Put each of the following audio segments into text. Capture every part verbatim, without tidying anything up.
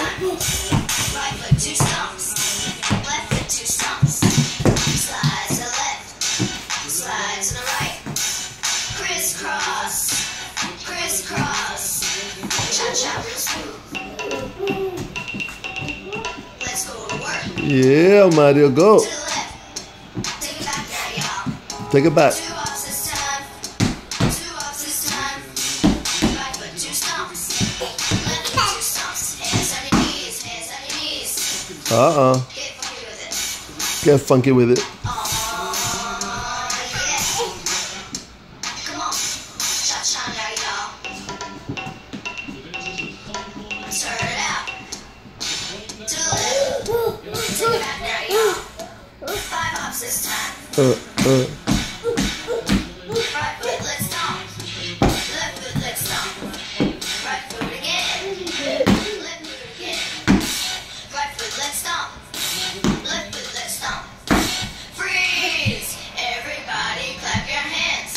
Right foot two stumps. Left foot two stumps. Slide to the left. Slide to the right. Crisscross. Crisscross. Cha-cha real smooth. Let's go to work. Yeah, Mario, go. To the left. Take it back now, y'all. Take it back. Two ups this time. Two ups this time. Right foot two stumps. Left foot two stumps. Hands on your knees. Hands on your knees. Uh-uh. Get funky with it. Get funky with it. Oh, yeah. Come on. Cha-cha now, y'all. Turn it out. To the left. Take it back now, y'all. Five hops this time. Uh, uh. Right foot, let's stomp. Left foot, let's stomp. Right foot again. Left foot again. Right foot, let's stomp. Left foot, let's stomp. Freeze! Everybody clap your hands.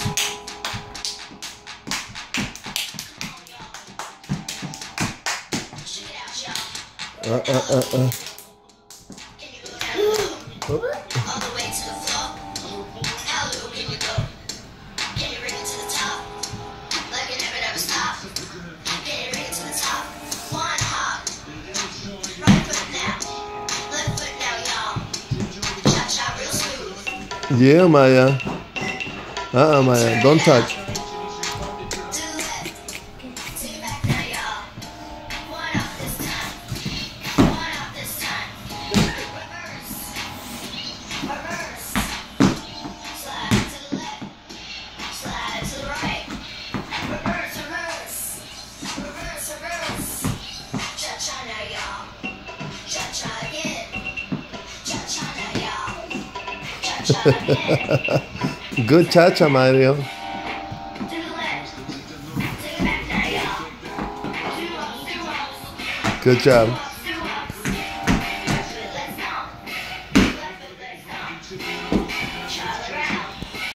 Check it out, y'all. Uh, uh, uh, uh. Can you go down low? All the way to the floor. How low can you go? Can you bring it to the top? Like you never, never stop. Can you bring it to the top? One hop. Right foot now. Left foot now, y'all. Cha-cha real smooth. Yeah, Maya. Uh-uh, Maya. Don't touch. To the left. Take it back now, y'all. One up this time. One up this time. Reverse. Reverse. Slide to the left. Slide to the right. Reverse, reverse. Reverse, reverse. Cha-cha now, y'all. Cha-cha again. Cha-cha now, y'all. Cha-cha again. Good cha-cha, Mario. To the left. Take it back now, y'all. Two ups, two ups. Good job.